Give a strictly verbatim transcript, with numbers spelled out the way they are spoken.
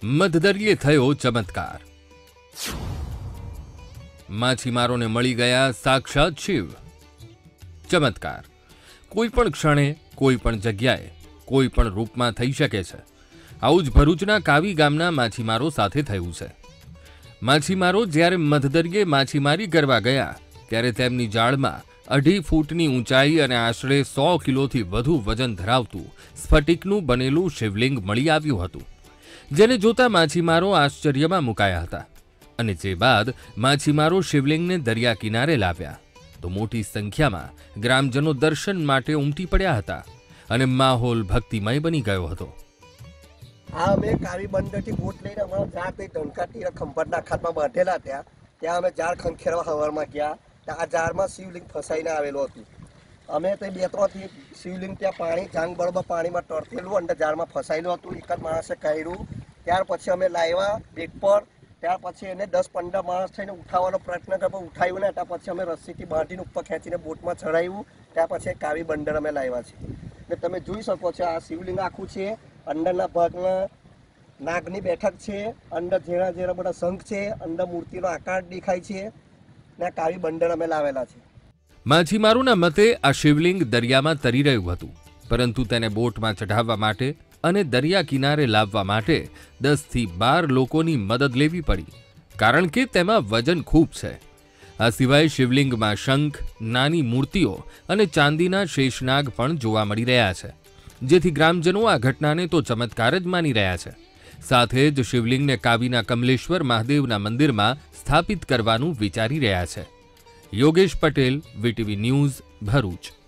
મધદરિયે થયો ચમત્કાર। માછીમારોને મળી ગયા સાક્ષાત શિવ। ચમત્કાર કોઈ પણ ક્ષણે કોઈ પણ જગ્યાએ કોઈ પણ રૂપમાં થઈ શકે છે। આવું જ ભરૂચના કાવી ગામના માછીમારો સાથે થયું છે। માછીમારો જ્યારે મધદરિયે માછીમારી કરવા ગયા ત્યારે તેમની જાળમાં અઢી ફૂટની ઊંચાઈ અને આશરે સો કિલોથી વધુ વજન ધરાવતું સ્ફટિકનું બનેલું શિવલિંગ મળી આવ્યું હતું, જેને જોતા માછીમારો આશ્ચર્યમાં મુકાયા હતા। અને જે બાદ માછીમારો શિવલિંગને દરિયા કિનારે લાવ્યા તો મોટી સંખ્યામાં ગ્રામજનો દર્શન માટે ઉમટી પડ્યા હતા અને માહોલ ભક્તિમય બની ગયો હતો। આ અમે કાવી બંદરથી બોટ લઈને અમારા ઝાડ તે ધનકાટી ખંભાતના ખાતમાં બાંધેલા ત્યાં ત્યાં અમે ઝાડ ખંખેરવા હવારમાં ગયા। આ ઝાડમાં શિવલિંગ ફસાઈને આવેલું હતું। અમે તે બે ત્રણથી શિવલિંગ ત્યાં પાણી જાંગ બરોબર પાણીમાં તરતેલું અંદર ઝાડમાં ફસાયેલું હતું। એક જ માણસે કાઢ્યું। ત્યાર પછી અમે લાવ્યા બેટ પર। ત્યાર પછી એને દસ પંદર માણસ થઈને ઉઠાવવાનો પ્રયત્ન કર્યો, ઉઠાવ્યું ને ત્યાર પછી અમે રસ્સીથી બાંધીને ઉપર ખેંચીને બોટમાં ચડાવ્યું। ત્યાર પછી કાવી બંદર અમે લાવ્યા છે ને તમે જોઈ શકો છો આ શિવલિંગ આખું છે। અંદરના ભાગમાં નાગની બેઠક છે, અંદર ઝેરા ઝેરા બધા શંખ છે, અંદર મૂર્તિનો આકાર દેખાય છે ને કાવી બંદર અમે લાવેલા છે। માછીમારોના મતે આ શિવલિંગ દરિયામાં તરી રહ્યું હતું, પરંતુ તેને બોટમાં ચઢાવવા માટે અને દરિયા કિનારે લાવવા માટે દસ થી બાર લોકોની મદદ લેવી પડી, કારણ કે તેમાં વજન ખૂબ છે। આ સિવાય શિવલિંગમાં શંખ, નાની મૂર્તિઓ અને ચાંદીના શેષનાગ પણ જોવા મળી રહ્યા છે, જેથી ગ્રામજનો આ ઘટનાને તો ચમત્કાર જ માની રહ્યા છે। સાથે જ શિવલિંગને કાવીના કમલેશ્વર મહાદેવના મંદિરમાં સ્થાપિત કરવાનું વિચારી રહ્યા છે। Yogesh Patel, VTV news, Bharuch.